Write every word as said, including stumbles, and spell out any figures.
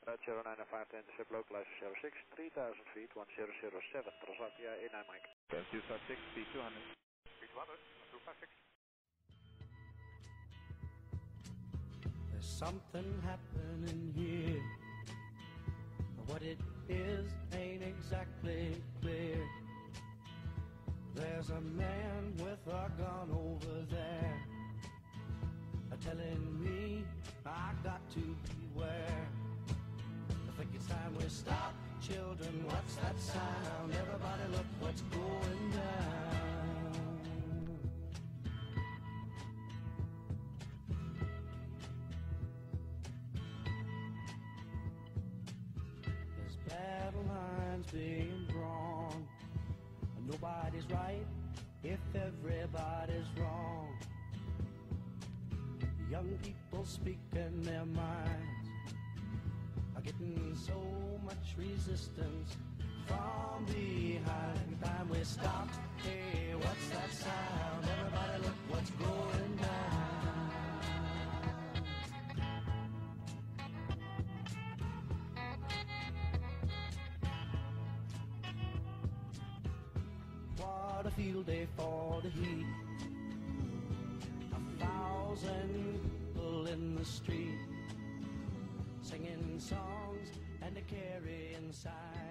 Route zero nine five to intercept localizer zero six, three thousand feet, one zero zero seven, Transavia in nine Mike. two five six, speed two hundred. Speed one hundred, two five six. There's something happening here. What it is ain't exactly clear. There's a man with a gun over there, telling me I got to beware. I think it's time we stop, children. What's that sound? Everybody look what's going down. There's battle lines being drawn. Nobody's right if everybody's wrong. Young people speaking their minds are getting so much resistance from behind. Time we stop. Hey, what's that sound? Everybody look what's going down. What a field day for the heat. A thousand people in the street, singing songs and a carrying signs.